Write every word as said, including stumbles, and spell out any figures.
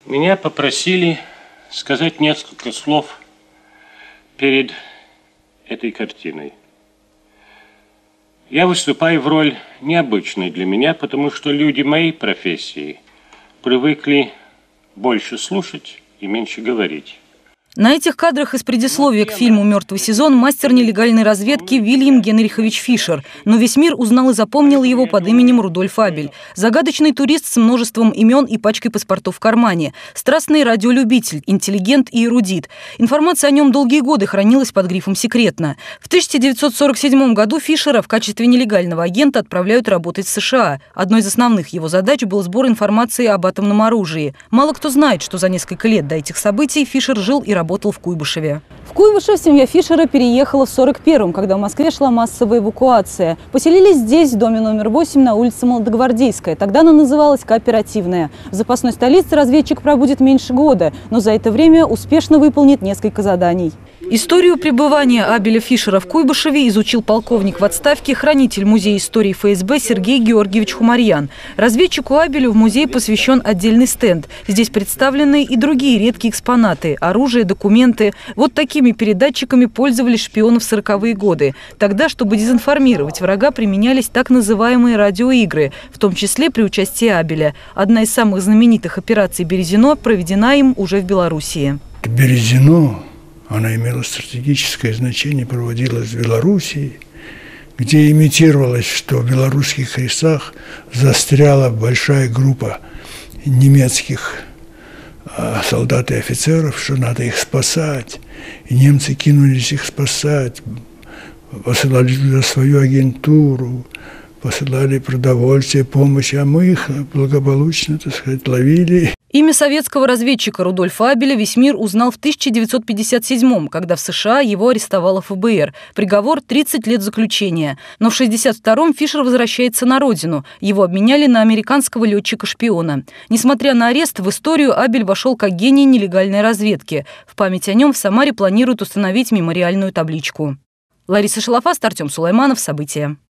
Меня попросили сказать несколько слов перед этой картиной. Я выступаю в роль необычной для меня, потому что люди моей профессии привыкли больше слушать и меньше говорить. На этих кадрах из предисловия к фильму «Мертвый сезон» мастер нелегальной разведки Вильям Генрихович Фишер. Но весь мир узнал и запомнил его под именем Рудольф Абель. Загадочный турист с множеством имен и пачкой паспортов в кармане. Страстный радиолюбитель, интеллигент и эрудит. Информация о нем долгие годы хранилась под грифом «секретно». В тысяча девятьсот сорок седьмом году Фишера в качестве нелегального агента отправляют работать в США. Одной из основных его задач был сбор информации об атомном оружии. Мало кто знает, что за несколько лет до этих событий Фишер жил и работал работал в Куйбышеве. В Куйбышев семья Фишера переехала в сорок первом, когда в Москве шла массовая эвакуация. Поселились здесь, в доме номер восемь на улице Молодогвардейская. Тогда она называлась Кооперативная. В запасной столице разведчик пробудет меньше года, но за это время успешно выполнит несколько заданий. Историю пребывания Абеля Фишера в Куйбышеве изучил полковник в отставке, хранитель музея истории эф эс бэ Сергей Георгиевич Хумарьян. Разведчику Абелю в музей посвящен отдельный стенд. Здесь представлены и другие редкие экспонаты – оружие, документы. Вот такими передатчиками пользовались шпионы в сороковые годы. Тогда, чтобы дезинформировать врага, применялись так называемые радиоигры, в том числе при участии Абеля. Одна из самых знаменитых операций «Березино» проведена им уже в Белоруссии. «Березино». Она имела стратегическое значение, проводилась в Белоруссии, где имитировалось, что в белорусских лесах застряла большая группа немецких солдат и офицеров, что надо их спасать. И немцы кинулись их спасать, посылали туда свою агентуру, посылали продовольствие, помощь, а мы их благополучно, так сказать, ловили. Имя советского разведчика Рудольфа Абеля весь мир узнал в тысяча девятьсот пятьдесят седьмом, когда в США его арестовала эф бэ эр. Приговор – тридцать лет заключения. Но в шестьдесят втором Фишер возвращается на родину. Его обменяли на американского летчика-шпиона. Несмотря на арест, в историю Абель вошел как гений нелегальной разведки. В память о нем в Самаре планируют установить мемориальную табличку. Лариса Шалафаст, Артем Сулайманов. События.